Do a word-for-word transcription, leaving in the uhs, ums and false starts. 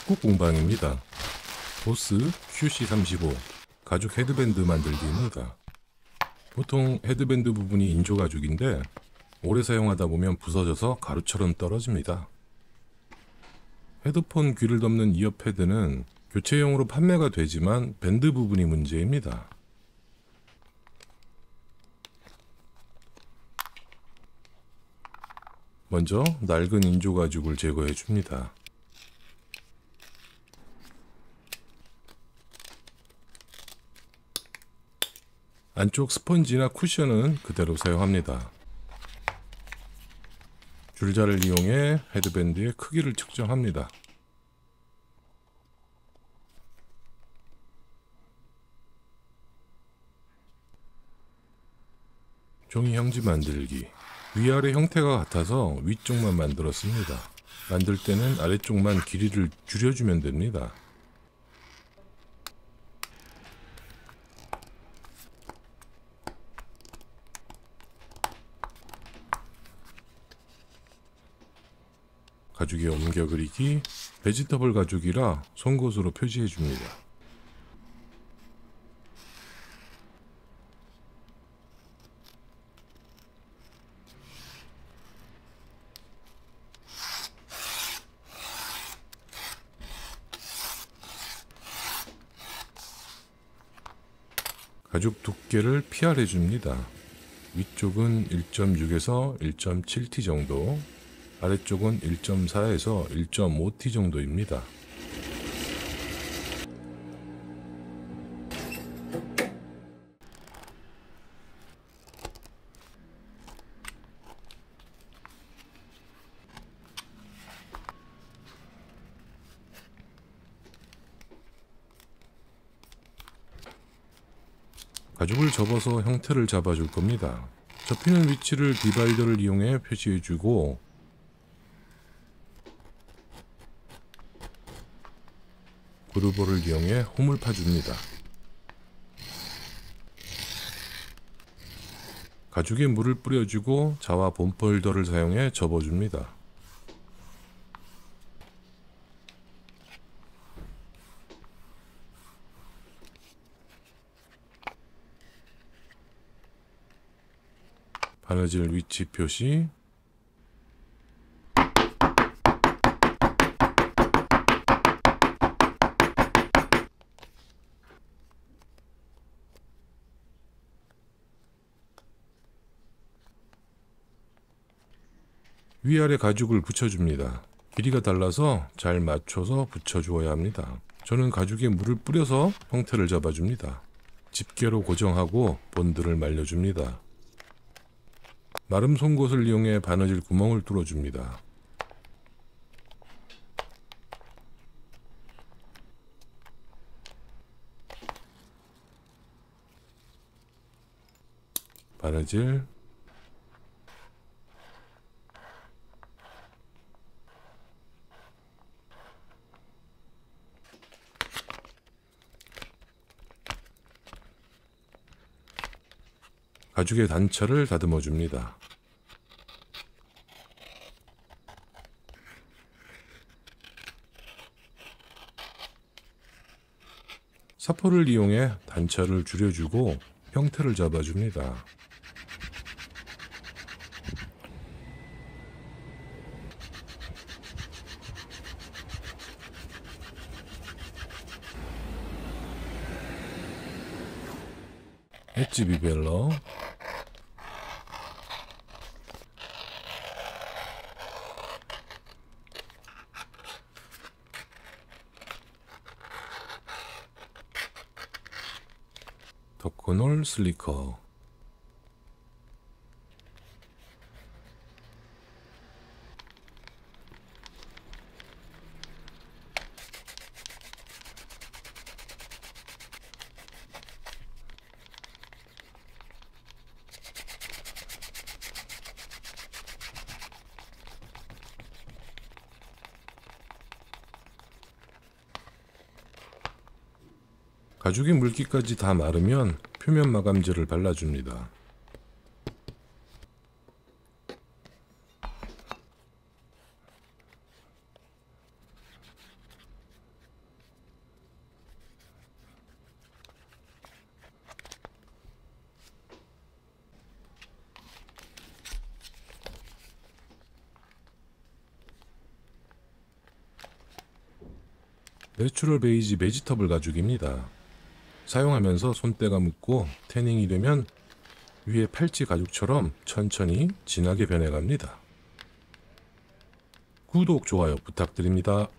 축구 공방입니다. 보스 큐씨 삼십오 가죽 헤드밴드 만들기입니다. 보통 헤드밴드 부분이 인조 가죽인데 오래 사용하다 보면 부서져서 가루처럼 떨어집니다. 헤드폰 귀를 덮는 이어 패드는 교체용으로 판매가 되지만 밴드 부분이 문제입니다. 먼저 낡은 인조 가죽을 제거해 줍니다. 안쪽 스펀지나 쿠션은 그대로 사용합니다. 줄자를 이용해 헤드밴드의 크기를 측정합니다. 종이 형지 만들기. 위아래 형태가 같아서 위쪽만 만들었습니다. 만들 때는 아래쪽만 길이를 줄여주면 됩니다. 가죽에 옮겨 그리기. 베지터블 가죽이라 송곳으로 표시해 줍니다. 가죽 두께를 피알해 줍니다. 위쪽은 일 점 육에서 일 점 칠 티 정도, 아래쪽은 일 점 사에서 일 점 오 티 정도입니다. 가죽을 접어서 형태를 잡아줄 겁니다. 접히는 위치를 디바이더를 이용해 표시해주고 그루버를 이용해 홈을 파줍니다. 가죽에 물을 뿌려주고 자와 봄폴더를 사용해 접어줍니다. 바느질 위치 표시. 위아래 가죽을 붙여줍니다. 길이가 달라서 잘 맞춰서 붙여주어야 합니다. 저는 가죽에 물을 뿌려서 형태를 잡아줍니다. 집게로 고정하고 본드를 말려줍니다. 마름 송곳을 이용해 바느질 구멍을 뚫어줍니다. 바느질, 가죽의 단차를 다듬어 줍니다. 사포를 이용해 단차를 줄여주고 형태를 잡아줍니다. 엣지 비벨러, 덕코놀 슬리커. 가죽의 물기까지 다 마르면 표면 마감제를 발라줍니다. 내추럴 베이지 베지터블 가죽입니다. 사용하면서 손때가 묻고 태닝이 되면 위에 팔찌 가죽처럼 천천히 진하게 변해갑니다. 구독, 좋아요 부탁드립니다.